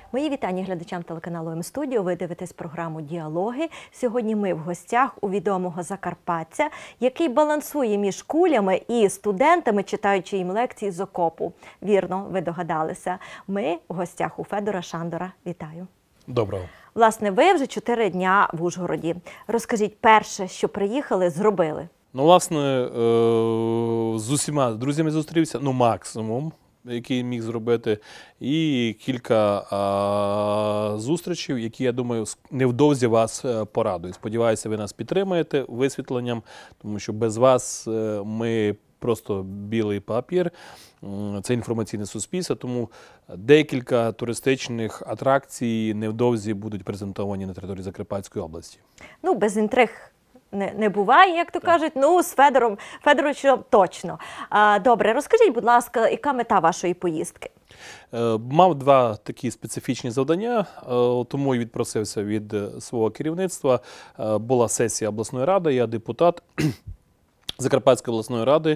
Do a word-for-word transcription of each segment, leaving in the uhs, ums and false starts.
Мої вітання глядачам телеканалу М-студіо. Ви дивитесь програму «Діалоги». Сьогодні ми в гостях у відомого закарпатця, який балансує між кулями і студентами, читаючи їм лекції з окопу. Вірно, ви догадалися. Ми в гостях у Федора Шандора. Вітаю. Доброго. Власне, ви вже чотири дня в Ужгороді. Розкажіть, перше, що приїхали, зробили? Ну, власне, з усіма друзями зустрівся, ну, максимум, який міг зробити, і кілька а, зустрічей, які, я думаю, невдовзі вас порадують. Сподіваюся, ви нас підтримаєте висвітленням, тому що без вас ми просто білий папір, це інформаційне суспільство, тому декілька туристичних атракцій невдовзі будуть презентовані на території Закарпатської області. Ну, без інтриг не, не буває, як то кажуть, ну, з Федором, Федоровичем точно. А, добре, розкажіть, будь ласка, яка мета вашої поїздки? Мав два такі специфічні завдання, тому і відпросився від свого керівництва. Була сесія обласної ради, я депутат Закарпатської обласної ради,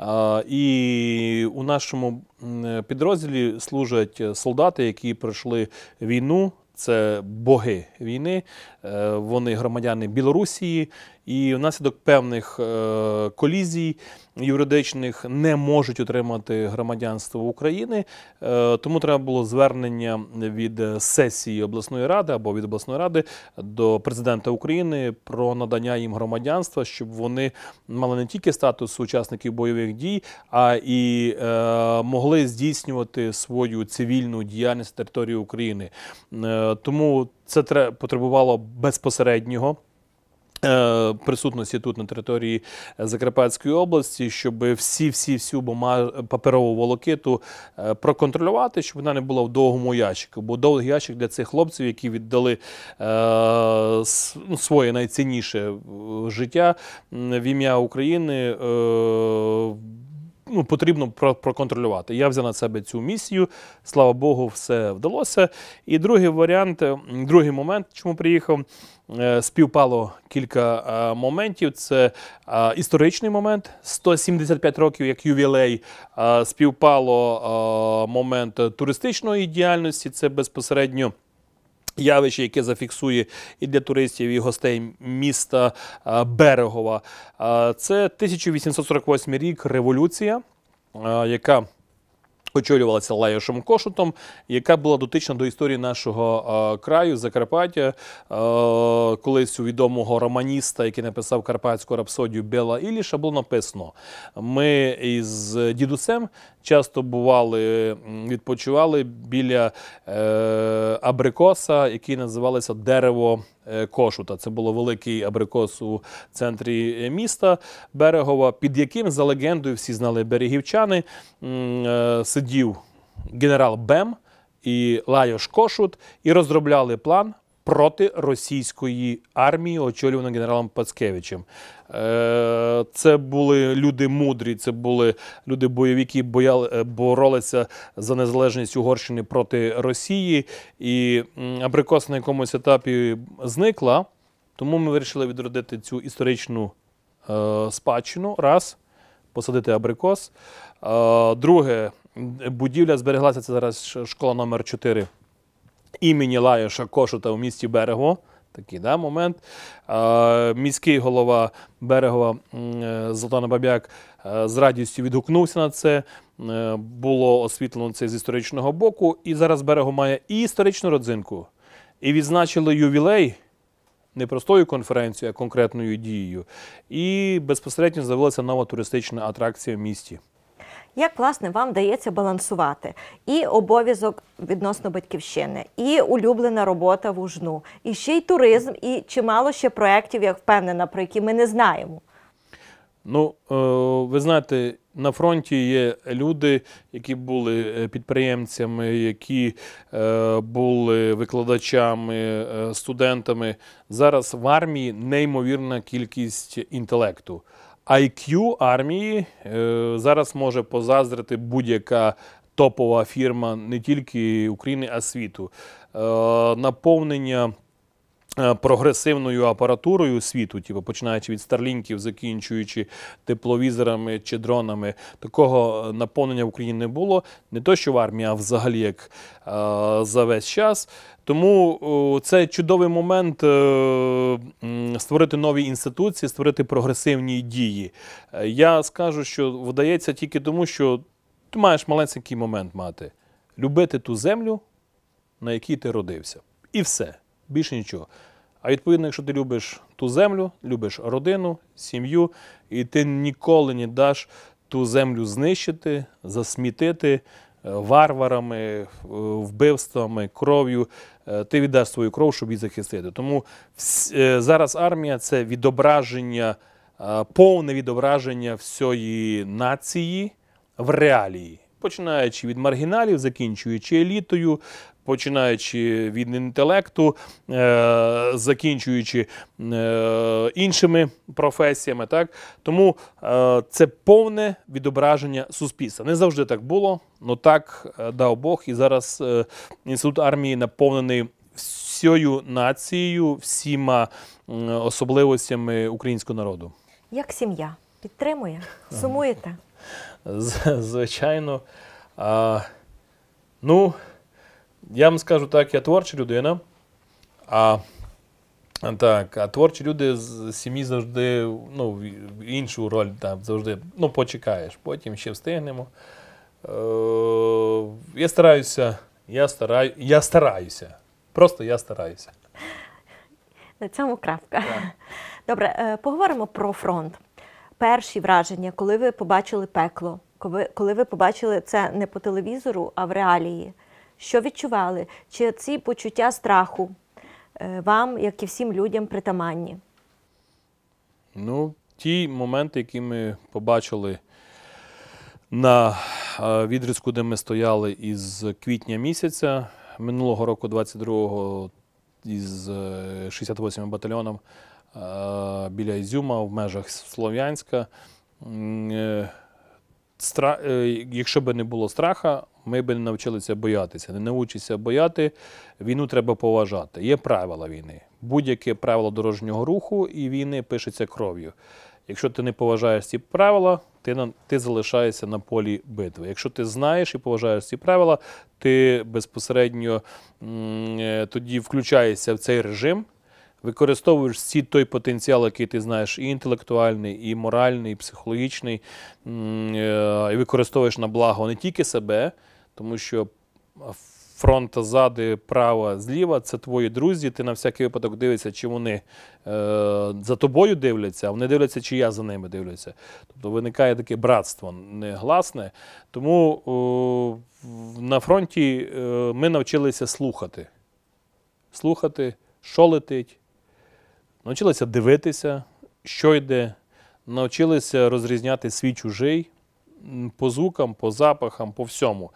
і у нашому підрозділі служать солдати, які пройшли війну. Це боги війни, вони громадяни Білорусії, і внаслідок певних колізій юридичних не можуть отримати громадянство України, тому треба було звернення від сесії обласної ради або від обласної ради до президента України про надання їм громадянства, щоб вони мали не тільки статус учасників бойових дій, а і могли здійснювати свою цивільну діяльність на території України. Тому це потребувало безпосереднього присутності тут на території Закарпатської області, щоб всі-всі-всю паперову волокиту проконтролювати, щоб вона не була в довгому ящику. Бо довгий ящик для цих хлопців, які віддали е, своє найцінніше життя в ім'я України, е, Ну, потрібно проконтролювати. Я взяв на себе цю місію, слава Богу, все вдалося. І другий варіант, другий момент, чому приїхав, співпало кілька моментів. Це історичний момент, сто сімдесят п'ять років як ювілей, співпало момент туристичної діяльності, це безпосередньо явище, яке зафіксує і для туристів, і гостей міста Берегова. Це тисяча вісімсот сорок восьмий рік, революція, яка очолювалася Лайошем Кошутом, яка була дотична до історії нашого краю, Закарпаття. Колись у відомого романіста, який написав карпатську рапсодію Бела Ілліша, було написано: ми із дідусем часто бували, відпочивали біля е, абрикоса, який називалося дерево Кошута. Це було великий абрикос у центрі міста Берегова, під яким, за легендою, всі знали берегівчани, е, сидів генерал Бем і Лайош Кошут і розробляли план проти російської армії, очолюваної генералом Пацкевичем. Це були люди мудрі, це були люди бойовики, бояли, боролися за незалежність Угорщини проти Росії. І абрикос на якомусь етапі зникла, тому ми вирішили відродити цю історичну е, спадщину. Раз, посадити абрикос. Е, друге, будівля збереглася, це зараз школа номер чотири імені Лайоша Кошута у місті Берегово. Такий да, момент. Е, міський голова Берегова е, Золтан Баб'як е, з радістю відгукнувся на це. Е, було освітлено це з історичного боку. І зараз Берегов має і історичну родзинку, і відзначили ювілей не простою конференцією, а конкретною дією. І безпосередньо з'явилася нова туристична атракція в місті. Як, власне, вам вдається балансувати і обов'язок відносно батьківщини, і улюблена робота в Ужну, і ще й туризм, і чимало ще проєктів, я впевнена, про які ми не знаємо? Ну, ви знаєте, на фронті є люди, які були підприємцями, які були викладачами, студентами. Зараз в армії неймовірна кількість інтелекту. ай к'ю армії е, зараз може позаздрити будь-яка топова фірма не тільки України, а світу. Е, наповнення прогресивною апаратурою світу, типу, починаючи від старлінків, закінчуючи тепловізорами чи дронами, такого наповнення в Україні не було. Не то, що в армії, а взагалі як а, за весь час. Тому о, це чудовий момент е, створити нові інституції, створити прогресивні дії. Е, я скажу, що вдається тільки тому, що ти маєш маленький момент мати. Любити ту землю, на якій ти родився. І все. Більше нічого. А відповідно, якщо ти любиш ту землю, любиш родину, сім'ю, і ти ніколи не даш ту землю знищити, засмітити варварами, вбивствами, кров'ю, ти віддаш свою кров, щоб її захистити. Тому зараз армія – це відображення, повне відображення всієї нації в реалії. Починаючи від маргіналів, закінчуючи елітою, починаючи від інтелекту, е, закінчуючи е, іншими професіями. Так? Тому е, це повне відображення суспільства. Не завжди так було, але так е, дав Бог. І зараз е, інститут армії наповнений всією нацією, всіма е, особливостями українського народу. Як сім'я? Підтримує? Сумуєте? Звичайно. А, ну, я вам скажу так, я творча людина, а, так, а творчі люди з сім'ї завжди, ну, в іншу роль там завжди, ну, почекаєш, потім ще встигнемо. Е, я стараюся, я, стараю, я стараюся, просто я стараюся. На цьому крапка. Так. Добре, поговоримо про фронт. Перші враження, коли ви побачили пекло, коли, коли ви побачили це не по телевізору, а в реалії. Що відчували? Чи ці почуття страху вам, як і всім людям, притаманні? Ну, ті моменти, які ми побачили на відрізку, де ми стояли із квітня місяця минулого року, двадцять другого, із шістдесят восьмим батальйоном, біля Ізюма, в межах Слов'янська. Стра... Якщо б не було страха, ми б не навчилися боятися. Не навчишся бояти, війну треба поважати. Є правила війни. Будь-яке правило дорожнього руху і війни пишеться кров'ю. Якщо ти не поважаєш ці правила, ти, на... ти залишаєшся на полі битви. Якщо ти знаєш і поважаєш ці правила, ти безпосередньо м- тоді включаєшся в цей режим, використовуєш всі той потенціал, який ти знаєш, і інтелектуальний, і моральний, і психологічний, і використовуєш на благо не тільки себе, тому що фронт ззади, права, зліва – це твої друзі, ти на всякий випадок дивишся, чи вони е, за тобою дивляться, а вони дивляться, чи я за ними дивлюся. Тобто виникає таке братство негласне. Тому о, на фронті е, ми навчилися слухати. Слухати, що летить. Навчилися дивитися, що йде, навчилися розрізняти свій-чужий по звукам, по запахам, по всьому.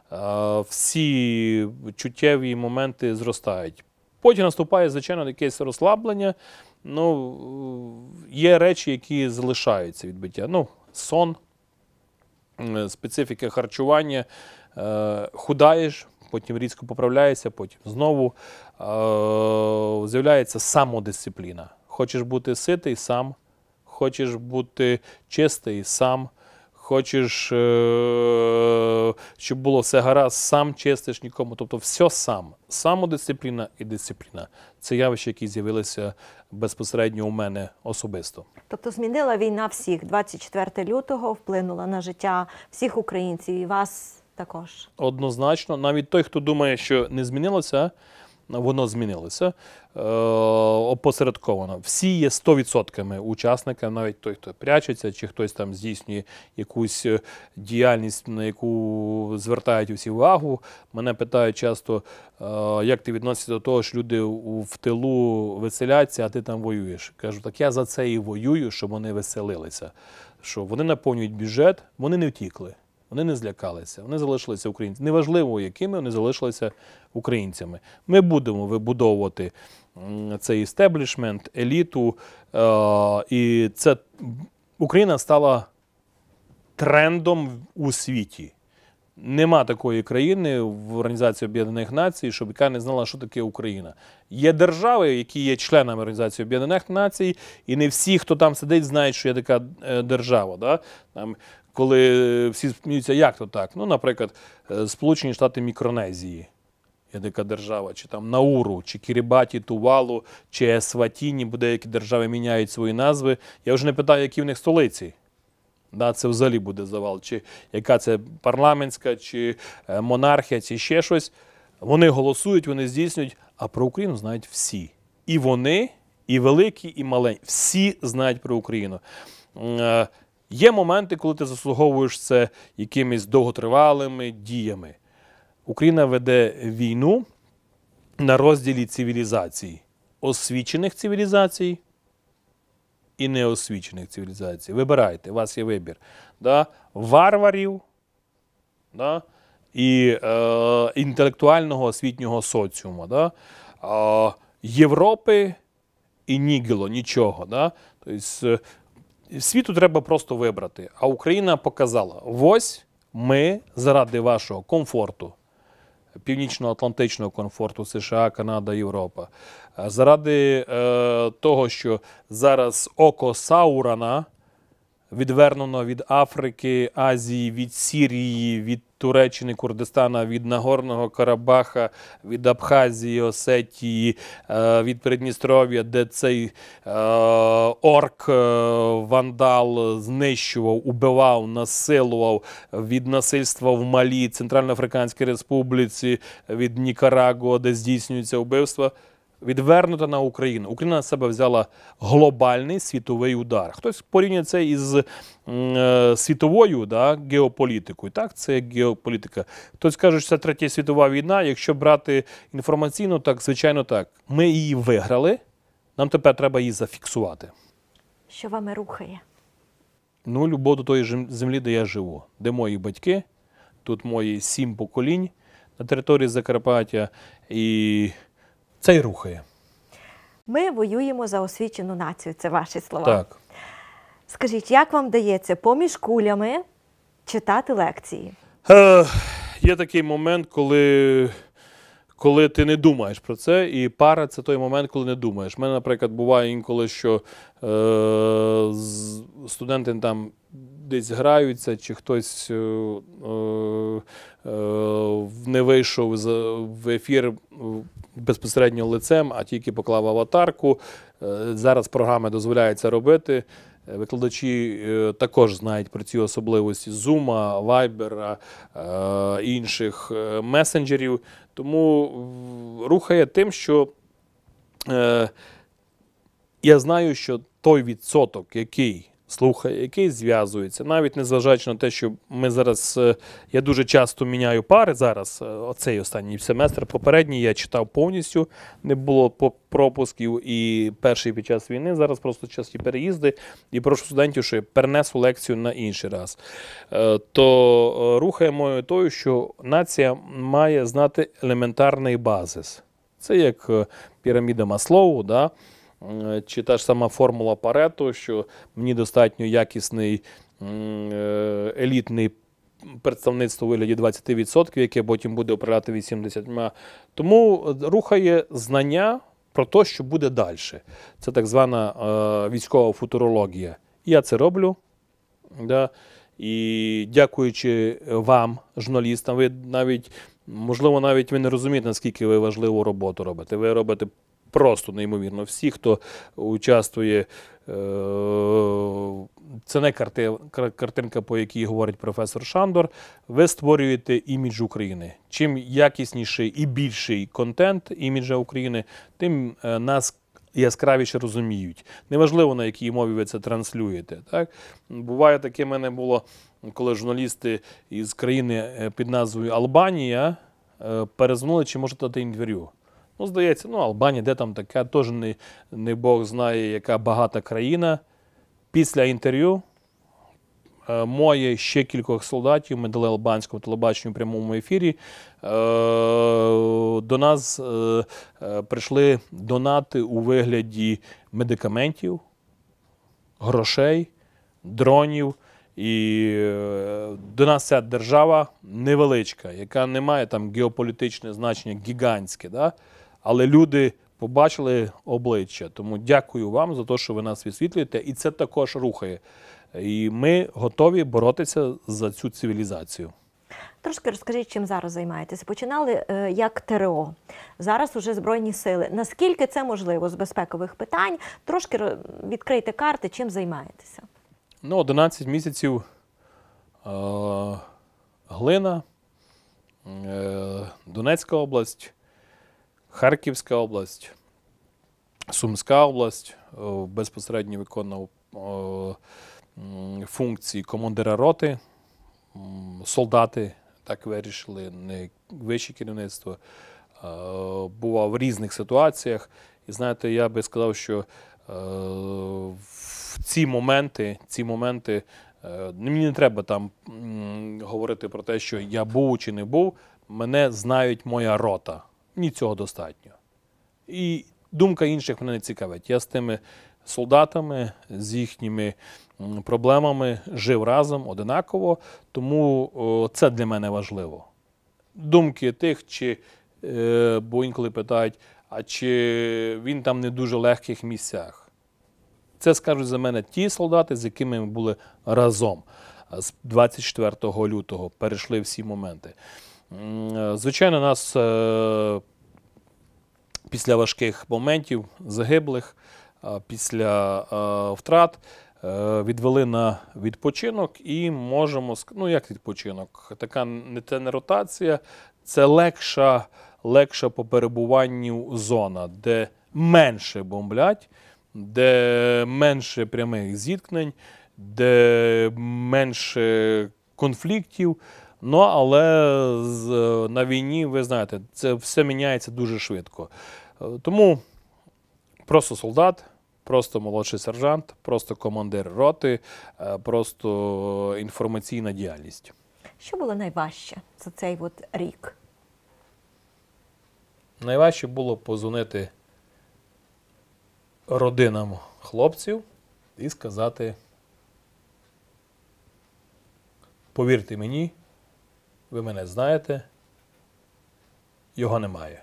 Всі чуттєві моменти зростають. Потім наступає, звичайно, якесь розслаблення. Ну, є речі, які залишаються від биття. Ну, сон, специфіка харчування, худаєш, потім різко поправляєшся, потім знову е- з'являється самодисципліна. Хочеш бути ситий – сам, хочеш бути чистий – сам, хочеш, е- щоб було все гаразд – сам чистиш нікому. Тобто все сам. Самодисципліна і дисципліна – це явища, які з'явилися безпосередньо у мене особисто. Тобто змінила війна всіх. двадцять четвертого лютого вплинула на життя всіх українців і вас також. Однозначно. Навіть той, хто думає, що не змінилося, воно змінилося е, опосередковано. Всі є сто відсотків учасниками, навіть той, хто прячеться, чи хтось там здійснює якусь діяльність, на яку звертають усі увагу. Мене питають часто, е, як ти відносишся до того, що люди в тилу веселяться, а ти там воюєш. Кажу, так я за це і воюю, щоб вони веселилися. Що вони наповнюють бюджет, вони не втікли. Вони не злякалися, вони залишилися українцями. Неважливо, якими вони залишилися українцями. Ми будемо вибудовувати цей істеблішмент, еліту. І це Україна стала трендом у світі. Нема такої країни в Організації Об'єднаних Націй, щоб яка не знала, що таке Україна. Є держави, які є членами Організації Об'єднаних Націй, і не всі, хто там сидить, знають, що є така е, держава. Да? Там, коли всі сміються, як то так? Ну, наприклад, е, Сполучені Штати Мікронезії є така держава, чи там Науру, чи Кірібаті, Тувалу, чи Есватіні, бо деякі держави міняють свої назви. Я вже не питаю, які в них столиці. Да, це взагалі буде завал. Чи яка це парламентська, чи е, монархія, чи ще щось. Вони голосують, вони здійснюють, а про Україну знають всі. І вони, і великі, і маленькі. Всі знають про Україну. Е, є моменти, коли ти заслуговуєш це якимись довготривалими діями. Україна веде війну на розділі цивілізацій. Освічених цивілізацій і неосвічених цивілізацій. Вибирайте, у вас є вибір. Да? Варварів, да? І е, інтелектуального освітнього соціуму. Да? Е, Європи і нігіло, нічого. Да? Тобто, світу треба просто вибрати. А Україна показала, ось ми заради вашого комфорту, північно-атлантичного комфорту США, Канада, Європа. Заради е, того, що зараз око Саурана відвернено від Африки, Азії, від Сирії, від Туреччини, Курдистана, від Нагорного Карабаха, від Абхазії, Осетії, е, від Придністров'я, де цей е, орк, е, вандал знищував, убивав, насилував, від насильства в Малі, Центральноафриканській Республіці, від Нікарагуа, де здійснюються вбивства, відвернута на Україну. Україна на себе взяла глобальний світовий удар. Хтось порівнює це із е, світовою, да, геополітикою. Так, це геополітика. Хтось каже, що це Третя світова війна. Якщо брати інформаційно, так, звичайно, так. Ми її виграли, нам тепер треба її зафіксувати. Що вами рухає? Ну, любов до тої землі, де я живу. Де мої батьки, тут мої сім поколінь на території Закарпаття. І це й рухає. Ми воюємо за освічену націю, це ваші слова. Так. Скажіть, як вам вдається поміж кулями читати лекції? Е, є такий момент, коли, коли ти не думаєш про це, і пара – це той момент, коли не думаєш. У мене, наприклад, буває інколи, що е, студенти там десь граються, чи хтось е, е, не вийшов в ефір безпосередньо лицем, а тільки поклав аватарку. Зараз програми дозволяють це робити. Викладачі також знають про ці особливості Zoom, Viber, інших месенджерів. Тому рухає тим, що я знаю, що той відсоток, який слухає, який зв'язується, навіть незважаючи на те, що ми зараз, я дуже часто міняю пари зараз, оцей останній семестр, попередній я читав повністю, не було пропусків і перший під час війни, зараз просто часті переїзди, і прошу студентів, що я перенесу лекцію на інший раз. То рухає мою тою, що нація має знати елементарний базис. Це як піраміда Маслоу, да? Чи та ж сама формула Парето, що мені достатньо якісний елітний представництво у вигляді двадцять відсотків, яке потім буде управляти вісімдесят відсотків. Тому рухає знання про те, що буде далі. Це так звана е, військова футурологія. Я це роблю. Да? І дякуючи вам, журналістам, ви навіть, можливо, навіть ви не розумієте, наскільки ви важливу роботу робите. Ви робите просто неймовірно. Всі, хто участвує, це не картинка, по якій говорить професор Шандор, ви створюєте імідж України. Чим якісніший і більший контент іміджа України, тим нас яскравіше розуміють. Неважливо, на якій мові ви це транслюєте. Так? Буває таке, в мене було, коли журналісти із країни під назвою Албанія перезвонили, чи можете дати інтерв'ю. Ну, здається, ну, Албанія, де там така, теж не, не Бог знає, яка багата країна. Після інтерв'ю е, моє ще кількох солдатів, ми дали албанському телебаченню в прямому ефірі, е, до нас е, е, прийшли донати у вигляді медикаментів, грошей, дронів. І е, до нас ця держава невеличка, яка не має там геополітичне значення гігантське, да? Але люди побачили обличчя. Тому дякую вам за те, що ви нас висвітлюєте, і це також рухає. І ми готові боротися за цю цивілізацію. Трошки розкажіть, чим зараз займаєтеся. Починали е, як ТРО, зараз уже Збройні сили. Наскільки це можливо з безпекових питань? Трошки ро- відкрийте карти, чим займаєтеся. Ну, одинадцять місяців е, Глина, е, Донецька область, Харківська область, Сумська область, е, безпосередньо виконував е, м, функції командира роти, м, солдати так вирішили, не вище керівництво. Е, бував в різних ситуаціях. І знаєте, я би сказав, що е, в ці моменти, ці моменти, е, мені не треба там м, говорити про те, що я був чи не був. Мене знають моя рота. Мені цього достатньо. І думка інших мене не цікавить. Я з тими солдатами, з їхніми м, проблемами жив разом, одинаково, тому о, це для мене важливо. Думки тих, чи, е, бо інколи питають, а чи він там не в дуже легких місцях. Це скажуть за мене ті солдати, з якими ми були разом. З двадцять четвертого лютого перейшли всі моменти. М, е, Звичайно, нас е, після важких моментів, загиблих, е, після е, втрат е, відвели на відпочинок і можемо, ск- ну як відпочинок, така не це не ротація, це легша, легша по перебуванню зона, де менше бомблять, де менше прямих зіткнень, де менше конфліктів. Ну, але з, на війні, ви знаєте, це все міняється дуже швидко. Е, Тому просто солдат, просто молодший сержант, просто командир роти, е, просто інформаційна діяльність. Що було найважче за цей от рік? Найважче було позвонити родинам хлопців і сказати: повірте мені, ви мене знаєте, його немає.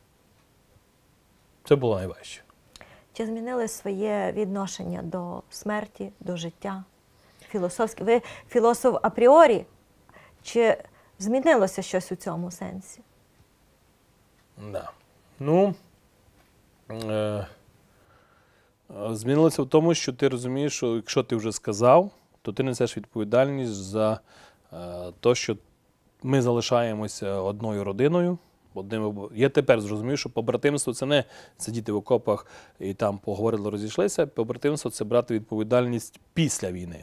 Це було найважче. Чи змінили своє відношення до смерті, до життя? Філософське. Ви філософ апріорі? Чи змінилося щось у цьому сенсі? Да. Ну, е, е, змінилося в тому, що ти розумієш, що якщо ти вже сказав, то ти несеш відповідальність за е, те, що ми залишаємося одною родиною. Одним, об- я тепер зрозумів, що побратимство – це не сидіти в окопах і там поговорили, розійшлися. Побратимство – це брати відповідальність після війни.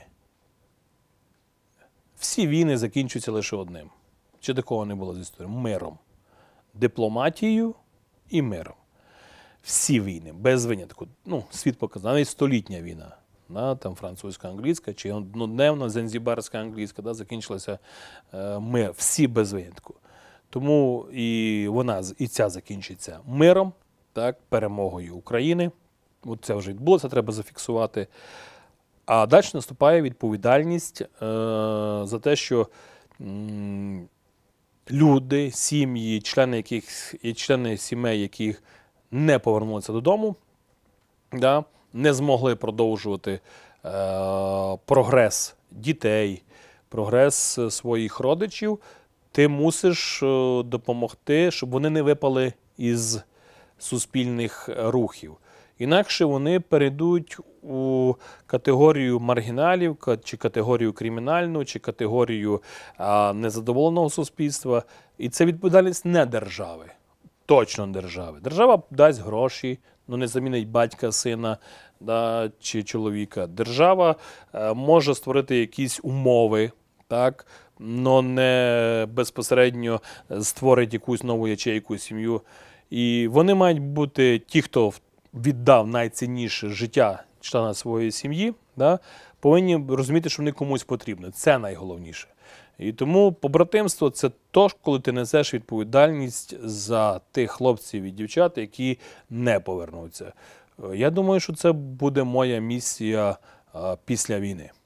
Всі війни закінчуються лише одним. Чи такого не було з історії? Миром. Дипломатією і миром. Всі війни, без винятку. Ну, світ показав, навіть столітня війна. Да, там французько-англійська, чи однодневна занзібарська англійська, да, закінчилася е, мир. Всі без винятку. Тому і вона, з- і ця закінчиться миром, так, перемогою України. От це вже відбулося, треба зафіксувати. А далі наступає відповідальність е, за те, що м, люди, сім'ї, члени яких і члени сімей, яких не повернулися додому, да, не змогли продовжувати е, прогрес дітей, прогрес е, своїх родичів, ти мусиш е, допомогти, щоб вони не випали із суспільних е, рухів. Інакше вони перейдуть у категорію маргіналів, ка- чи категорію кримінальну, чи категорію а, незадоволеного суспільства. І це відповідальність не держави, точно не держави. Держава дасть гроші, ну не замінить батька, сина, да, чи чоловіка. Держава е, може створити якісь умови, так, но не безпосередньо створить якусь нову ячейку, сім'ю. І вони мають бути ті, хто віддав найцінніше життя члена своєї сім'ї, да, повинні розуміти, що вони комусь потрібні. Це найголовніше. І тому побратимство – це то, коли ти несеш відповідальність за тих хлопців і дівчат, які не повернуться. Е, Я думаю, що це буде моя місія е, після війни.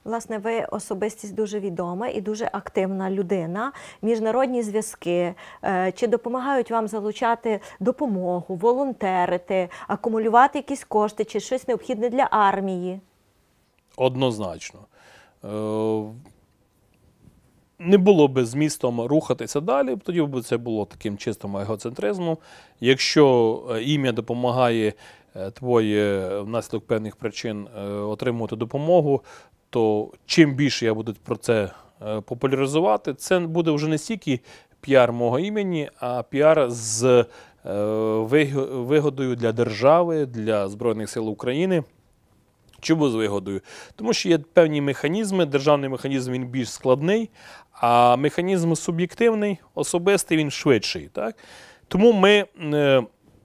Власне, ви особистість дуже відома і дуже активна людина. Міжнародні зв'язки, е, чи допомагають вам залучати допомогу, волонтерити, акумулювати якісь кошти, чи щось необхідне для армії? Однозначно. Е, Не було би змістом рухатися далі, тоді б це було таким чистим егоцентризмом. Якщо е, ім'я допомагає е, твоє внаслідок певних причин е, отримувати допомогу, то чим більше я буду про це е, популяризувати, це буде вже не стільки піар мого імені, а піар з е, виг- вигодою для держави, для Збройних сил України. Чому з вигодою? Тому що є певні механізми, державний механізм він більш складний, а механізм суб'єктивний, особистий, він швидший. Так? Тому ми е,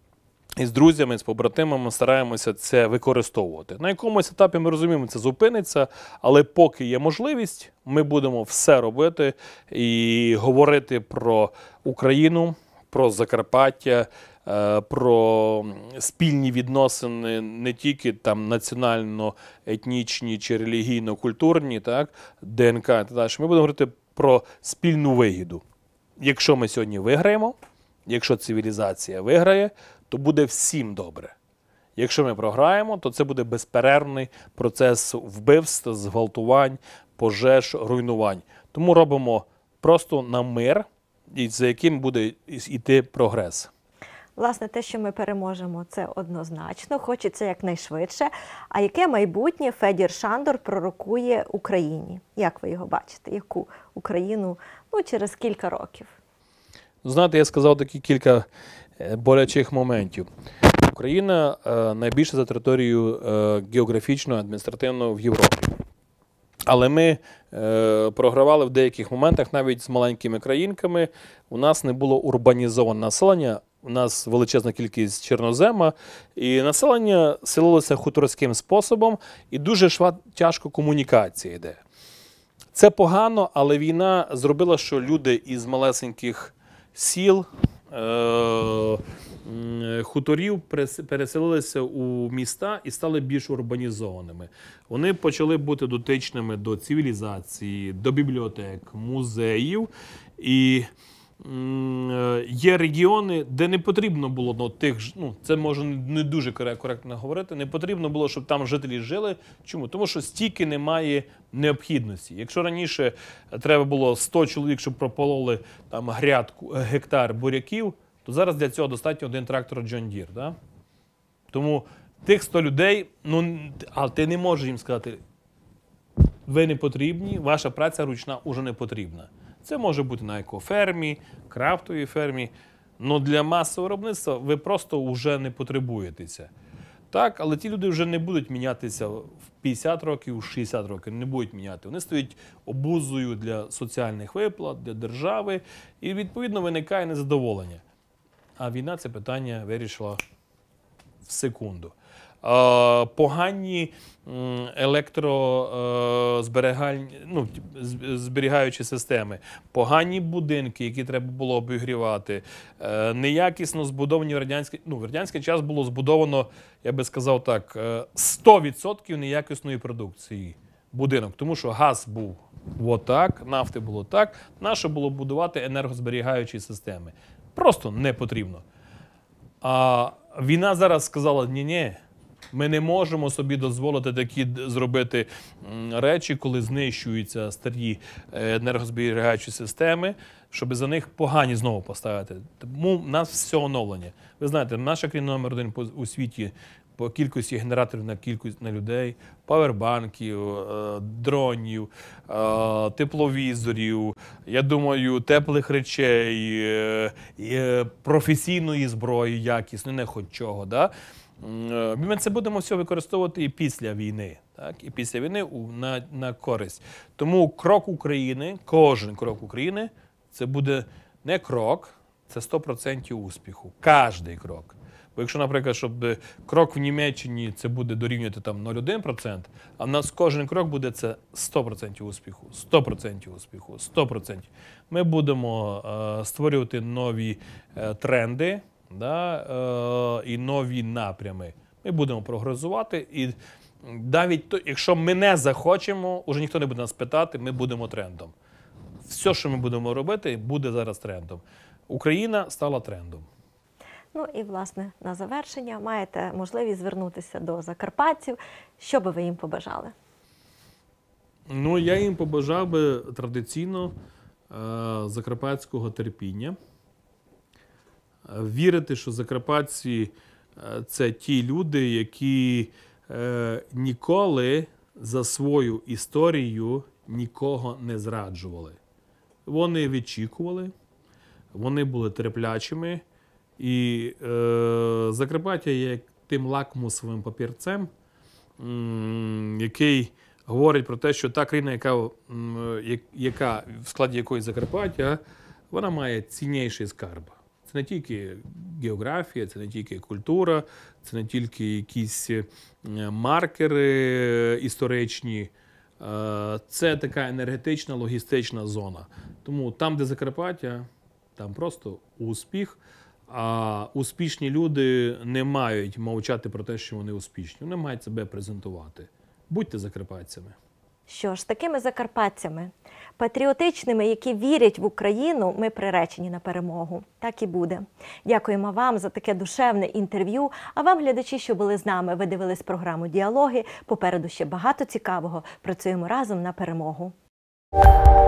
із друзями, з побратимами стараємося це використовувати. На якомусь етапі ми розуміємо, це зупиниться, але поки є можливість, ми будемо все робити і говорити про Україну, про Закарпаття, е, про спільні відносини не тільки там національно-етнічні чи релігійно-культурні, так, ДНК та далі. Ми будемо говорити про спільну вигіду. Якщо ми сьогодні виграємо, якщо цивілізація виграє, то буде всім добре. Якщо ми програємо, то це буде безперервний процес вбивств, зґвалтувань, пожеж, руйнувань. Тому робимо просто на мир, і за яким буде йти прогрес. Власне, те, що ми переможемо, це однозначно, хочеться якнайшвидше. А яке майбутнє Федір Шандор пророкує Україні? Як ви його бачите? Яку Україну, ну, через кілька років? Знаєте, я сказав такі кілька е, болячих моментів. Україна е, найбільша за територією е, географічно, адміністративно в Європі. Але ми е, програвали в деяких моментах навіть з маленькими країнками. У нас не було урбанізоване населення, у нас величезна кількість чорнозема, і населення селилося хуторським способом, і дуже швид, тяжко комунікація йде. Це погано, але війна зробила, що люди із малесеньких сіл, е, хуторів переселилися у міста і стали більш урбанізованими. Вони почали бути дотичними до цивілізації, до бібліотек, музеїв. І є регіони, де не потрібно було ну, тих, ну, це може не дуже коректно говорити, не потрібно було, щоб там жителі жили. Чому? Тому що стільки немає необхідності. Якщо раніше треба було сто чоловік, щоб пропололи там грядку, гектар буряків, то зараз для цього достатньо один трактор John Deere. Да? Тому тих сто людей, ну, а ти не можеш їм сказати, ви не потрібні, ваша праця ручна уже не потрібна. Це може бути на екофермі, крафтовій фермі, але для масового виробництва ви просто вже не потребуєтеся. Так, але ті люди вже не будуть мінятися в п'ятдесят років, в шістдесят років, не будуть міняти. Вони стають обузою для соціальних виплат, для держави, і відповідно виникає незадоволення. А війна це питання вирішила в секунду. Погані електрозберігальні, ну, зберігаючі системи, погані будинки, які треба було обігрівати, неякісно збудовані в радянський, ну, в радянський час було збудовано, я би сказав так, сто відсотків неякісної продукції будинок, тому що газ був отак, нафти було так, наше було будувати енергозберігаючі системи. Просто не потрібно. А війна зараз сказала, ні-ні, ми не можемо собі дозволити такі зробити речі, коли знищуються старі енергозберігаючі системи, щоб за них погані знову поставити. Тому в нас все оновлення. Ви знаєте, наша країна номер один у світі по кількості генераторів на кількість на людей, павербанків, дронів, тепловізорів, я думаю, теплих речей, професійної зброї якісної, не хоч чого. Да? Ми це будемо все використовувати і після війни. Так? І після війни на, на користь. Тому крок України, кожен крок України, це буде не крок, це сто відсотків успіху. Кожний крок. Бо якщо, наприклад, щоб крок в Німеччині це буде дорівнювати там нуль цілих один десятих відсотка, а в нас кожен крок буде це сто відсотків успіху, сто відсотків успіху, сто відсотків. Ми будемо е, створювати нові е, тренди, да, е, і нові напрями. Ми будемо прогресувати, і навіть то, якщо ми не захочемо, уже ніхто не буде нас питати, ми будемо трендом. Все, що ми будемо робити, буде зараз трендом. Україна стала трендом. Ну і, власне, на завершення маєте можливість звернутися до закарпатців. Що би ви їм побажали? Ну, я їм побажав би традиційно е, закарпатського терпіння. Е, Вірити, що закарпатці е, – це ті люди, які е, ніколи за свою історію нікого не зраджували. Вони відчікували, вони були терплячими. І е, Закарпаття є тим лакмусовим папірцем, м, який говорить про те, що та країна, яка, м, яка в складі якої Закарпаття, вона має цінніший скарб. Це не тільки географія, це не тільки культура, це не тільки якісь е, маркери історичні. Е, Це така енергетична, логістична зона. Тому там, де Закарпаття, там просто успіх. А успішні люди не мають мовчати про те, що вони успішні. Вони мають себе презентувати. Будьте закарпатцями. Що ж, такими закарпатцями, патріотичними, які вірять в Україну, ми приречені на перемогу. Так і буде. Дякуємо вам за таке душевне інтерв'ю. А вам, глядачі, що були з нами, ви дивились програму «Діалоги». Попереду ще багато цікавого. Працюємо разом на перемогу.